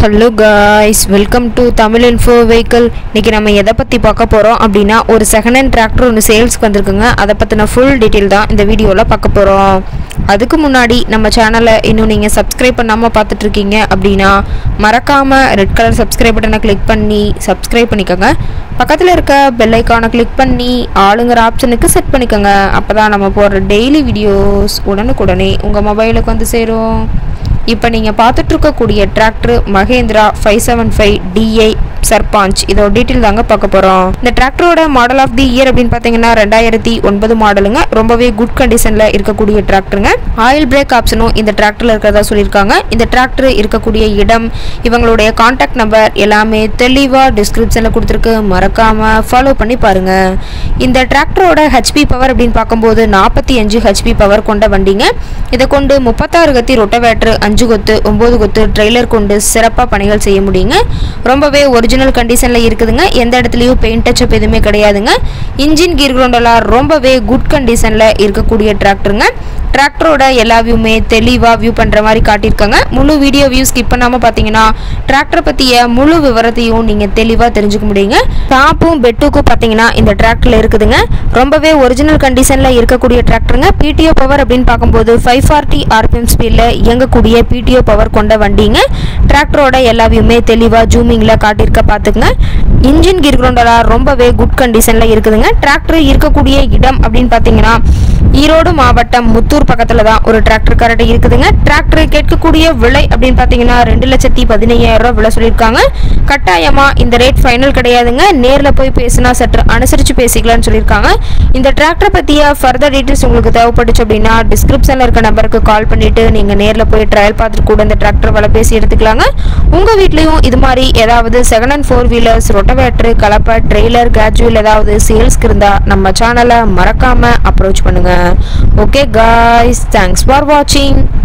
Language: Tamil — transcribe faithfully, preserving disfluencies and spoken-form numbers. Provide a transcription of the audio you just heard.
Hello guys, welcome to Tamil Info Vehicle. இன்னைக்கு நம்ம எதை பத்தி பார்க்க போறோம் அப்படினா ஒரு செகண்ட் ஹேண்ட் டிராக்டர் ஒன்னு சேல்ஸ்க்கு வந்திருக்குங்க. அத பத்தின full detail தான் இந்த வீடியோல பார்க்க போறோம். அதுக்கு முன்னாடி நம்ம சேனலை இன்னும் நீங்க subscribe பண்ணாம பார்த்துட்டு இருக்கீங்க அப்படினா மறக்காம ரெட் கலர் subscribe பட்டனை click பண்ணி subscribe பண்ணிக்கங்க. பக்கத்துல இருக்க bell ஐகானை click பண்ணி ஆளுங்கற ஆப்ஷனுக்கு செட் பண்ணிக்கங்க. அப்பதான் நம்ம போற டெய்லி வீடியோஸ் உடனுக்குடனே உங்க மொபைலுக்கு வந்து சேரும். இப்போ நீங்க பார்த்துட்டு இருக்க கூடிய tractor Mahindra five seventy-five D I Sarpanch இதோட டீடைல் தாங்க பார்க்க போறோம். இந்த டிராக்டரோட மாடல் ஆஃப் தி இயர் அப்படினு பாத்தீங்கன்னா ரெண்டாயிரத்து ஒன்பது மாடலுங்க. ரொம்பவே குட் கண்டிஷன்ல இருக்கக்கூடிய டிராக்டருங்க. ஆயில் பிரேக் ஆப்ஷனும் இந்த டிராக்டர்ல இருக்கறதா சொல்லிருக்காங்க. இந்த டிராக்டர் இருக்கக்கூடிய இடம், இவங்களுடைய கான்டாக்ட் நம்பர் எல்லாமே தெளிவா டிஸ்கிரிப்ஷன்ல கொடுத்திருக்கு. மறக்காம ஃபாலோ பண்ணி பாருங்க. இந்த டிராக்டரோட H P பவர் அப்படினு பாக்கும்போது நாற்பத்தி ஐந்து H P பவர் கொண்ட வண்டிங்க. இத கொண்டு முப்பத்தாறு கத்தி ரொட்டவேட்டர், அஞ்சு கொத்து, ஒன்பது கொத்து ட்ரெய்லர் கொண்டு சிறப்பா பணிகள் செய்ய முடியுங்க. ரொம்பவே ஒரிஜினல் கண்டிஷன்ல இருக்குதுங்க. எந்த இடத்துலயும் பெயிண்ட் டச்சப் எதுவுமே கிடையாதுங்க. இன்ஜின் கீர் கிரவுண்டெல்லாம் ரொம்பவே குட் கண்டிஷன்ல இருக்கக்கூடிய டிராக்டருங்க. டிராக்டரோட எல்லா வியூமே தெளிவா வியூ பண்ற மாதிரி காட்டியிருக்காங்க. முழு வீடியோ வியூ ஸ்கிப் பண்ணாம பாத்தீங்கன்னா டிராக்டர் பத்திய முழு விவரத்தையும் நீங்க தெளிவா தெரிஞ்சுக்க முடியுங்க. டாப்பும் பெட்டுக்கும் பாத்தீங்கன்னா இந்த டிராக்டர்ல இருக்குதுங்க. ரொம்பவே ஒரிஜினல் கண்டிஷன்ல இருக்கக்கூடிய டிராக்டருங்க. P T O பவர் அப்படின்னு பார்க்கும்போது five forty R P M ஸ்பீட்ல இயங்கக்கூடிய P T O பவர் கொண்ட வண்டிங்க. டிராக்டரோட எல்லா வியூமே தெளிவா ஜூமிங்ல காட்டியிருக்க பாத்துக்கங்க. இன்ஜின் கீர் கிரவுண்டெல்லாம் ரொம்பவே குட் கண்டிஷன்ல இருக்குதுங்க. டிராக்டர் இருக்கக்கூடிய இடம் அப்படின்னு பாத்தீங்கன்னா ஈரோடு மாவட்டம் முத்தூர் பக்கத்துல தான் ஒரு டிராக்டர் கரெக்ட் இருக்குதுங்க. டிராக்டர் கேட்கக்கூடிய விலை அப்படின்னு பாத்தீங்கன்னா ரெண்டு லட்சத்தி பதினையாயிரம் ரூபாய் விலை சொல்லியிருக்காங்க. கட்டாயமா இந்த ரேட் ஃபைனல் கிடையாதுங்க. நேர்ல போய் பேசினா சற்று அனுசரிச்சு பேசிக்கலாம்னு சொல்லியிருக்காங்க. இந்த டிராக்டர் பத்திய ஃபர்தர் டீடைல்ஸ் உங்களுக்கு தேவைப்பட்டுச்சு அப்படின்னா டிஸ்கிரிப்ஷன்ல இருக்க நம்பருக்கு கால் பண்ணிட்டு நீங்க நேர்ல போய் ட்ரையல் பார்த்துட்டு கூட இந்த டிராக்டர் விலை பேசி எடுத்துக்கலாங்க. உங்க வீட்லயும் இது மாதிரி ஏதாவது second hand four wheelers, rotavator, கலப்பை, ட்ரெய்லர், கேஜுவல் ஏதாவது சேல்ஸ்க்கு இருந்தா நம்ம சேனலை மறக்காம அப்ரோச் பண்ணுங்க. Okay guys, thanks for watching.